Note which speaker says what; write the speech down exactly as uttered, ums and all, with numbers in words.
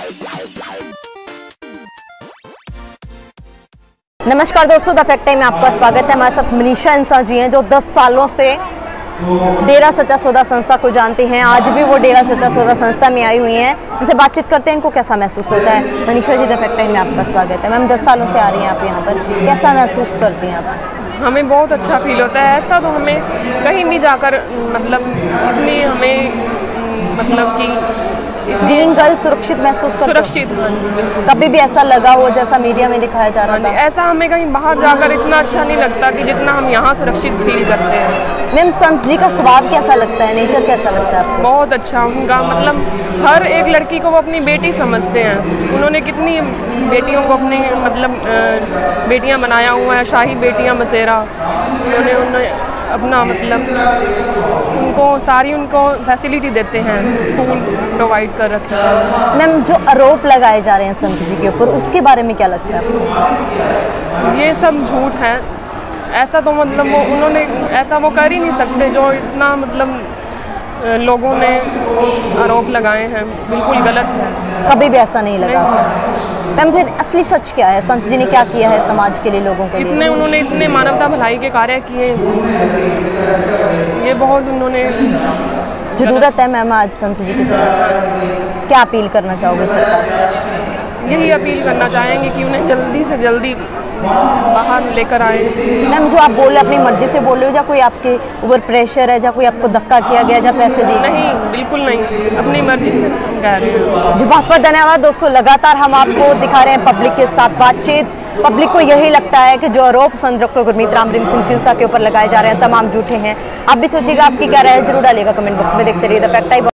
Speaker 1: नमस्कार दोस्तों, the fact time में आपका स्वागत है। हमारे साथ मनीषा इंसान जी हैं जो दस सालों से डेरा सच्चा सौदा संस्था को जानते हैं। आज भी वो डेरा सच्चा सौदा संस्था में आई हुई हैं। इनसे बातचीत करते हैं, इनको कैसा महसूस होता है। Manisha ji, the fact time में आपका स्वागत है। मैम, दस सालों से आ रही हैं आप यहाँ पर, कैसा महसूस करती हैं आप?
Speaker 2: हमें बहुत अच्छा फील होता है। ऐसा तो हमें कहीं भी जाकर मतलब इतनी हमें मतलब कि
Speaker 1: बीइंग गर्ल सुरक्षित महसूस करते हो?
Speaker 2: सुरक्षित, हाँ जी, बिल्कुल।
Speaker 1: कभी भी ऐसा लगा हो जैसा मीडिया में दिखाया जा रहा था?
Speaker 2: ऐसा हमें कहीं बाहर जाकर इतना अच्छा नहीं लगता कि जितना हम यहाँ सुरक्षित फील करते हैं।
Speaker 1: मैम, संत जी का स्वभाव कैसा लगता है, नेचर कैसा लगता है आपको?
Speaker 2: बहुत अच्छा उनका, मतलब हर एक लड़की को वो अपनी बेटी समझते हैं। उन्होंने कितनी बेटियों को अपनी मतलब बेटियां बनाया हुआ है, शाही बेटियां मसेरा। उन्होंने उन्होंने अपना मतलब उनको सारी उनको फैसिलिटी देते हैं, स्कूल प्रोवाइड कर रखे हैं।
Speaker 1: मैम, जो आरोप लगाए जा रहे हैं संत जी के ऊपर, उसके बारे में क्या लगता है आपको?
Speaker 2: ये सब झूठ है। ऐसा तो मतलब वो उन्होंने ऐसा वो कर ही नहीं सकते जो इतना मतलब लोगों ने आरोप लगाए हैं, बिल्कुल गलत है।
Speaker 1: कभी भी ऐसा नहीं लगा मैम? फिर असली सच क्या है? संत जी ने क्या किया है समाज के लिए, लोगों के लिए?
Speaker 2: इतने उन्होंने इतने मानवता भलाई के कार्य किए, ये बहुत उन्होंने
Speaker 1: जरूरत है। मैम, आज संत जी की सेवा क्या अपील करना चाहोगे सरकार से?
Speaker 2: यही अपील करना चाहेंगे कि उन्हें जल्दी से जल्दी बाहर लेकर आए।
Speaker 1: मैम, जो आप बोल रहे अपनी मर्जी से बोल रहे हो, या कोई आपके ऊपर प्रेशर है, या कोई आपको धक्का किया गया, या पैसे दिए?
Speaker 2: नहीं, बिल्कुल नहीं, अपनी मर्जी से कह रहे हैं।
Speaker 1: जी, बहुत बहुत धन्यवाद दोस्तों। लगातार हम आपको दिखा रहे हैं पब्लिक के साथ बातचीत। पब्लिक को यही लगता है कि जो आरोप संत डॉक्टर गुरमीत राम रहीम सिंह चिंसा के ऊपर लगाए जा रहे हैं तमाम झूठे हैं। आप भी सोचिएगा, आपकी क्या राय है, जरूर डालिएगा कमेंट बॉक्स में। देखते रहिए द फैक्ट टाइम।